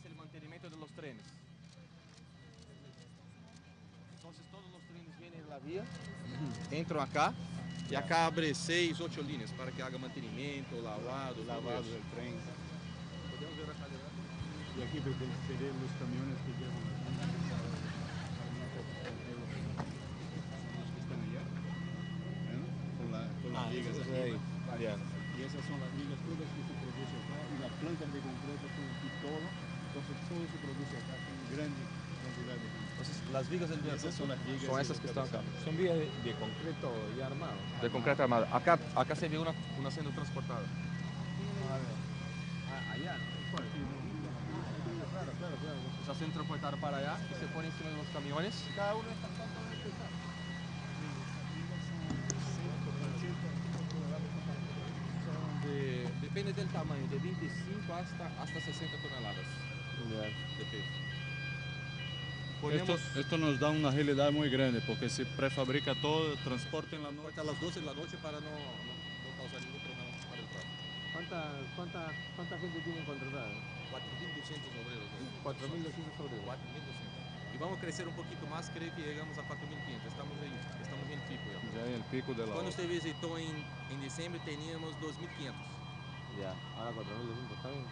el mantenimiento de los trenes. Entonces todos los trenes vienen en la vía, entran acá y acá abre 6, 8 líneas para que haga mantenimiento, lavado del tren. Podemos ver acá adelante. Y aquí serían los camiones que llevan los que están allá, con las vigas arriba. Y esas son las vigas todas que se producen acá y las plantas de concreto son aquí todo. Entonces todo se produce acá con grande cantidad de concreto. Entonces las vigas del viaducto Esas son las vigas son esas que están acá. Son vías de concreto ya armado. De concreto armado. Acá se ve una siendo transportada. Allá, ¿no? Claro. Está siendo transportada para allá y se pone encima de los camiones. Cada uno de estas plantas debe pesar. Depende del tamaño, de 25 hasta 60 toneladas de peso. Esto nos da una agilidad muy grande porque se prefabrica todo, transporte en la noche. A las 12 de la noche para no causar ningún problema para el tráfico. ¿Cuánta gente tienen contratada? 4.200 obreros. 4.200 obreros. 4.200. Y vamos a crecer un poquito más, creo que llegamos a 4.500. Estamos en el pico ya. Ya en el pico de la Cuando obra. usted visitó en diciembre teníamos 2.500. Ya, ahora 4.200, está bien.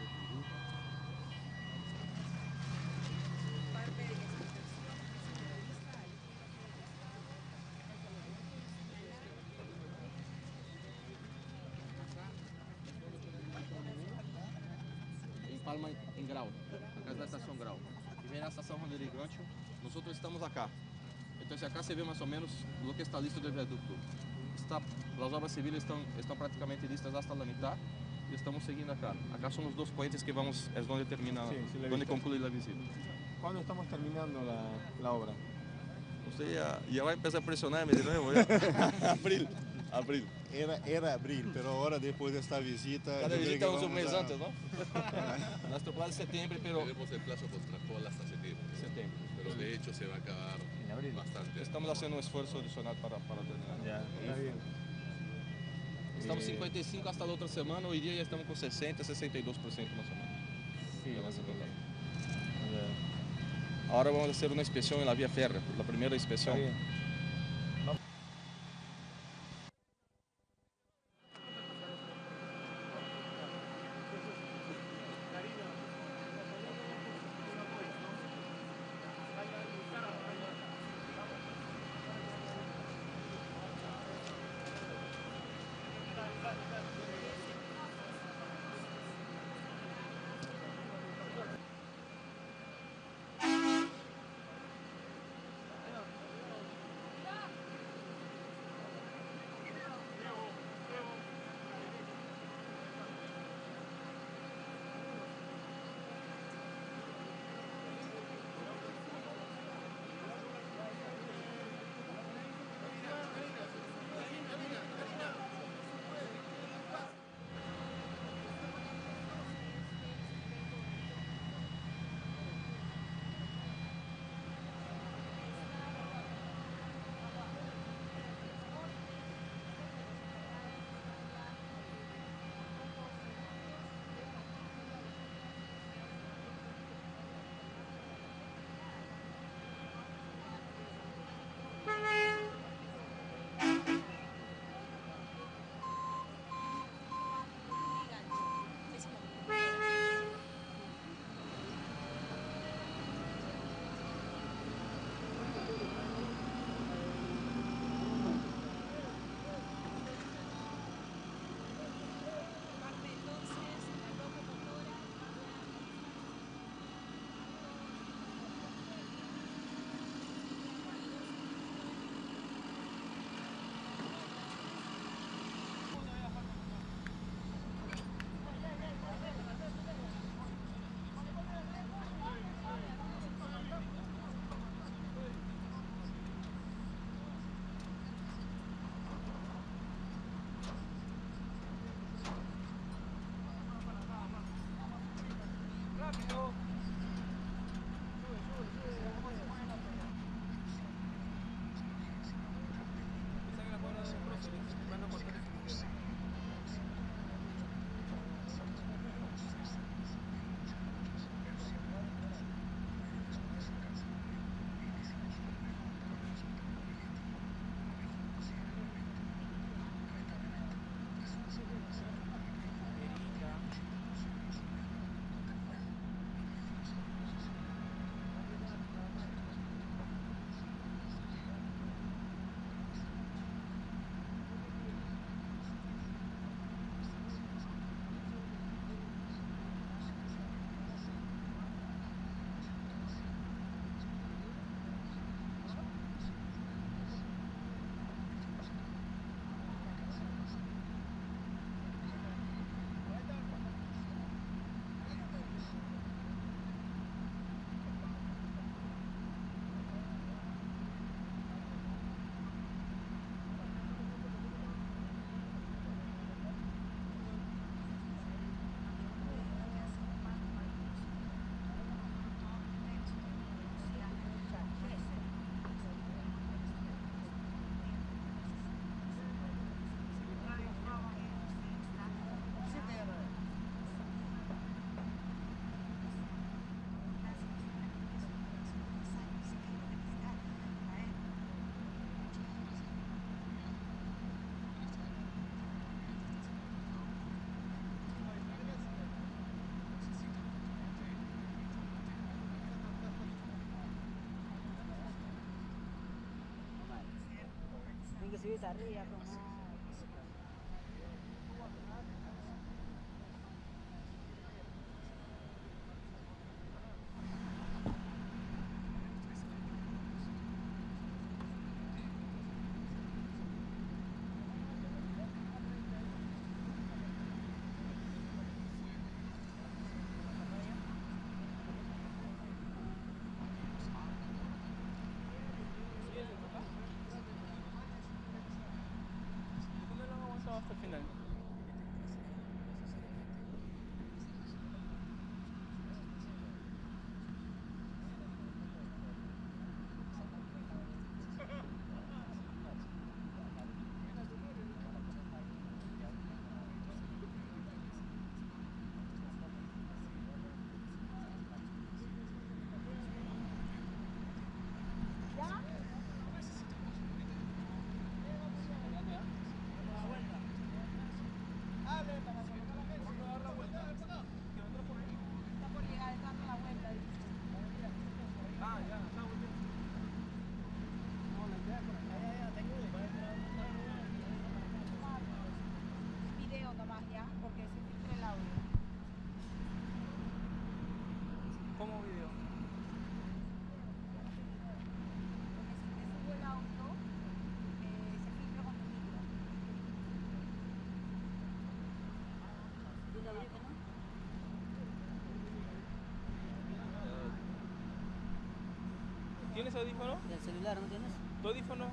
En Palma, en Grau. Acá es la estación Grau. Y viene la estación Rodrigo Gancho. Nosotros estamos acá. Entonces acá se ve más o menos lo que está listo del viaducto. Las obras civiles están prácticamente listas hasta la mitad y estamos siguiendo acá. Acá son los dos puentes que vamos, es donde termina, donde concluye la visita. ¿Cuándo estamos terminando la obra? Usted ya va a empezar a presionarme de nuevo. ¿Ya? Abril. Era abril, pero ahora después de esta visita... Cada visita es un mes antes, ¿no? Nuestro plan es septiembre, pero... Tenemos el plazo contractual hasta septiembre. Pero de hecho se va a acabar En abril. bastante. Estamos haciendo un esfuerzo adicional para terminar. Ya, está bien. Estamos 55 hasta la otra semana, hoy día ya estamos con 60, 62% más o menos. Sí, Ya vas a contar. Ya. Ahora vamos a hacer una inspección en la vía férrea, la primera inspección. Está bien. Sí, está arriba, como... ¿Cómo lo han aguantado hasta el final? Video nomás ya, porque se filtra el audio. ¿Cómo video? Porque si te subo el audio, se filtra con tu video. ¿Tiene audífono? ¿Tienes audífono? ¿Del celular no tienes? ¿Tu audífono?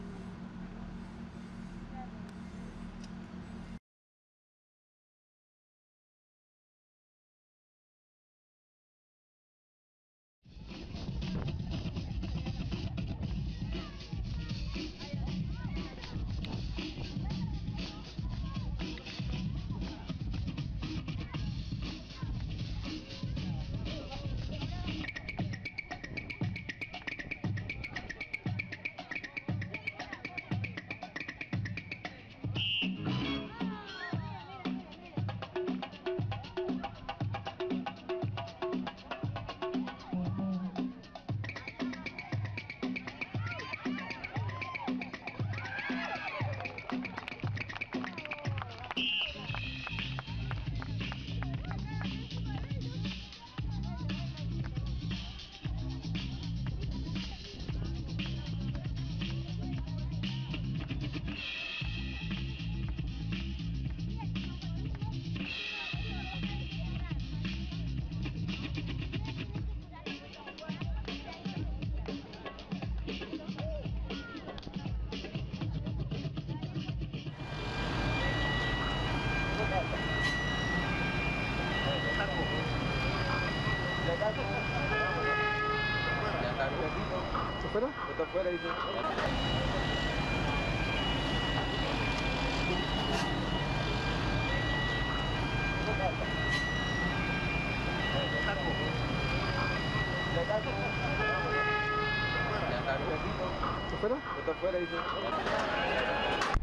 ¿Se fuera? Está afuera, dice. ¿Se fuera? Está afuera, dice.